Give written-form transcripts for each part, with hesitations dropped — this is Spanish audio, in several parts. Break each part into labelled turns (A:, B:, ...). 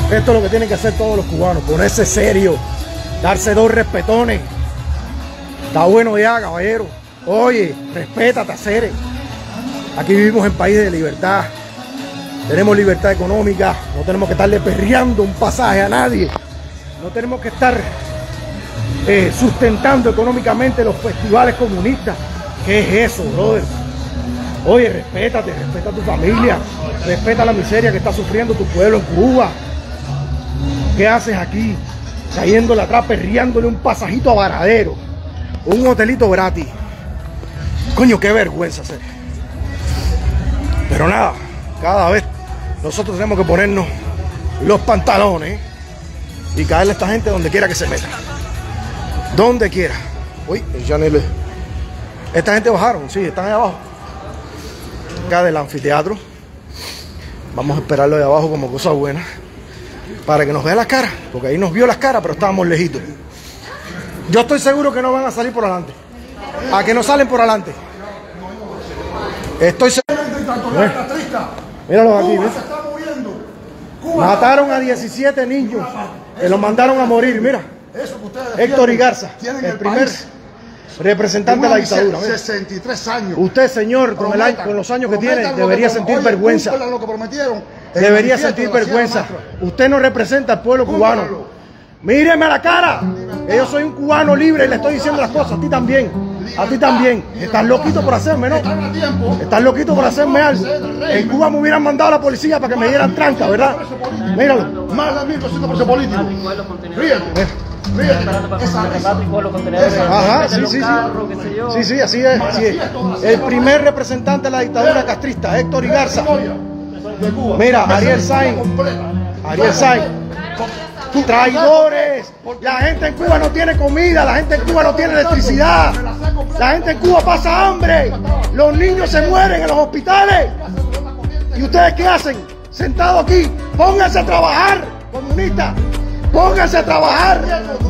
A: Esto es lo que tienen que hacer todos los cubanos, ponerse serio, darse dos respetones. Está bueno ya, caballero. Oye, respétate, Ceres. Aquí vivimos en país de libertad. Tenemos libertad económica. No tenemos que estarle perreando un pasaje a nadie. No tenemos que estar sustentando económicamente los festivales comunistas. ¿Qué es eso, brother? Oye, respétate, respeta a tu familia. Respeta la miseria que está sufriendo tu pueblo en Cuba. ¿Qué haces aquí? Cayéndole atrás, perreándole un pasajito a Varadero. Un hotelito gratis. Coño, qué vergüenza hacer. Pero nada, cada vez nosotros tenemos que ponernos los pantalones y caerle a esta gente donde quiera que se meta. Donde quiera. Uy, ya ni le... Esta gente bajaron, sí, están ahí abajo. Acá del anfiteatro. Vamos a esperarlo de abajo como cosa buena, para que nos vea las caras, porque ahí nos vio las caras, pero estábamos lejitos. Yo estoy seguro que no van a salir por adelante. ¿A que no salen por adelante? Estoy seguro. Míralos aquí, ¿ves? Mataron a 17 niños, que los mandaron a morir, mira. Héctor Igarza, el primer representante de la dictadura.
B: 63 años.
A: Usted, señor, con los años que tiene, debería sentir vergüenza. Debería sentir vergüenza. Usted no representa al pueblo cubano. Míreme a la cara. Yo soy un cubano libre y le estoy diciendo las cosas. A ti también. A ti también. Estás loquito por hacerme, ¿no? Estás loquito por hacerme algo. En Cuba me hubieran mandado a la policía para que me dieran tranca, ¿verdad? Míralo.
B: Más de 1.200 presos políticos. Fíjate.
A: Ajá, sí, sí, sí. Sí, sí, así es, así es. El primer representante de la dictadura castrista, Héctor Igarza. Mira, Ariel Sainz. Ariel Sainz. Traidores. La gente en Cuba no tiene comida, la gente en Cuba no tiene electricidad. La gente en Cuba pasa hambre. Los niños se mueren en los hospitales. ¿Y ustedes qué hacen? Sentados aquí. Pónganse a trabajar, comunistas. Pónganse a trabajar.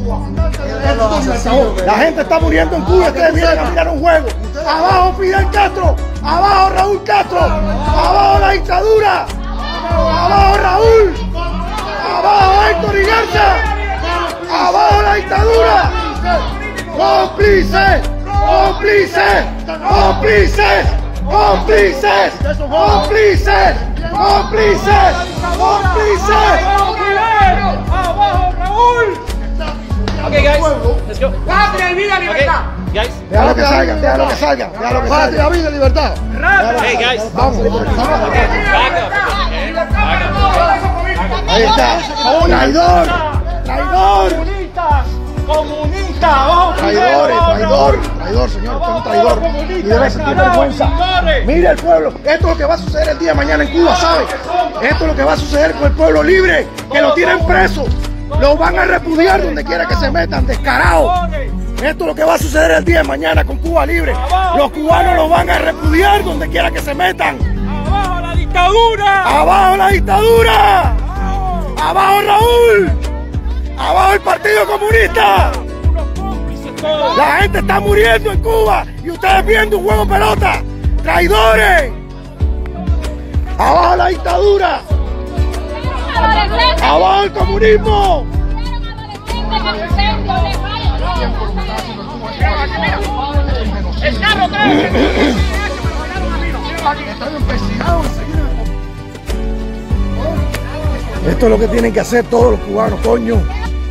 A: La gente está muriendo en Cuba. Ustedes vienen a mirar un juego. Abajo Fidel Castro. Abajo Raúl Castro. Abajo la dictadura. Abajo Raúl. Abajo Héctor Igarza. Abajo la dictadura. Cómplices. Cómplices. Cómplices. Cómplices. Cómplices. Cómplices. Cómplices.
C: ¡Abajo, Raúl! Okay, guys, let's go.
B: ¡Patria y vida, libertad!
C: Okay, guys.
A: Déjalo que salga, déjalo que salga, déjalo que salga.
B: ¡Patria, vida, libertad!
C: Hey, guys.
A: Vamos.
C: Okay, back up. Okay, back up.
A: Ahí está. Traidor. Traidor.
C: Comunista, abajo
A: Traidor, señor, usted es un traidor y debe sentir vergüenza. Mire el pueblo, esto es lo que va a suceder el día de mañana en Cuba, ¿sabe? Esto es lo que va a suceder con el pueblo libre, que lo tienen preso, lo van a repudiar donde quiera que se metan, descarados. Esto es lo que va a suceder el día de mañana con Cuba libre. Los cubanos los van a repudiar donde quiera que se metan.
C: ¡Abajo la dictadura!
A: ¡Abajo la dictadura! ¡Abajo Raúl! ¡Abajo el Partido Comunista! La gente está muriendo en Cuba y ustedes viendo un juego de pelota. ¡Traidores! ¡Abajo la dictadura! ¡Abajo el comunismo! Esto es lo que tienen que hacer todos los cubanos, coño.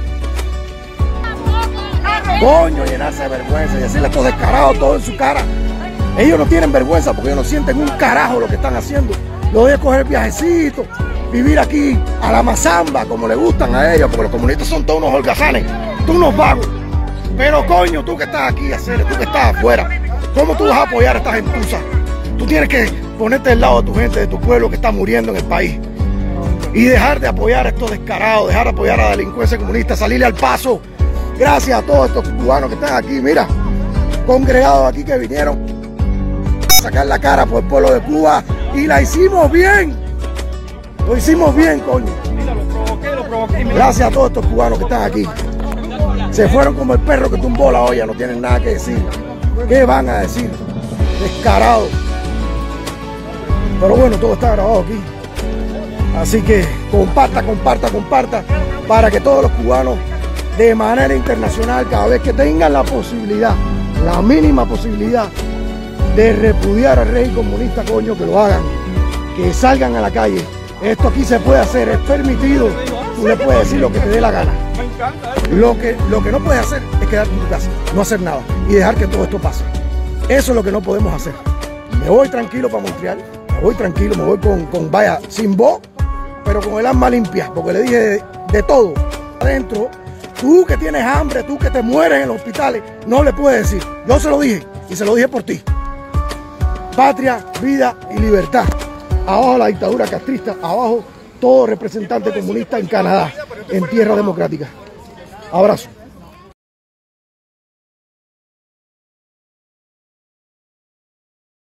A: Coño, llenarse de vergüenza y decirle estos descarados todo en su cara. Ellos no tienen vergüenza porque ellos no sienten un carajo lo que están haciendo. Lo de coger viajecitos, vivir aquí a la mazamba como le gustan a ellos, porque los comunistas son todos unos holgazanes, todos unos vagos. Pero coño, tú que estás aquí, tú que estás afuera, ¿cómo tú vas a apoyar a esta gentuza? Tú tienes que ponerte del lado de tu gente, de tu pueblo que está muriendo en el país. Y dejar de apoyar a estos descarados, dejar de apoyar a la delincuencia comunista, salirle al paso. Gracias a todos estos cubanos que están aquí, mira, congregados aquí que vinieron a sacar la cara por el pueblo de Cuba y la hicimos bien. Lo hicimos bien, coño.
C: Lo provoqué.
A: Gracias a todos estos cubanos que están aquí. Se fueron como el perro que tumbó la olla, no tienen nada que decir. ¿Qué van a decir? Descarados. Pero bueno, todo está grabado aquí. Así que comparta, para que todos los cubanos de manera internacional, cada vez que tengan la posibilidad, la mínima posibilidad de repudiar al régimen comunista, coño, que lo hagan, que salgan a la calle. Esto aquí se puede hacer, es permitido, tú le puedes decir lo que te dé la gana. Lo que no puedes hacer es quedarte en tu casa, no hacer nada y dejar que todo esto pase. Eso es lo que no podemos hacer. Me voy tranquilo para Montreal, me voy tranquilo, me voy vaya, sin voz, pero con el alma limpia, porque le dije de todo adentro. Tú que tienes hambre, tú que te mueres en los hospitales, no le puedes decir. Yo se lo dije y se lo dije por ti. Patria, vida y libertad. Abajo la dictadura castrista, abajo todo representante comunista en Canadá, en tierra democrática. Abrazo.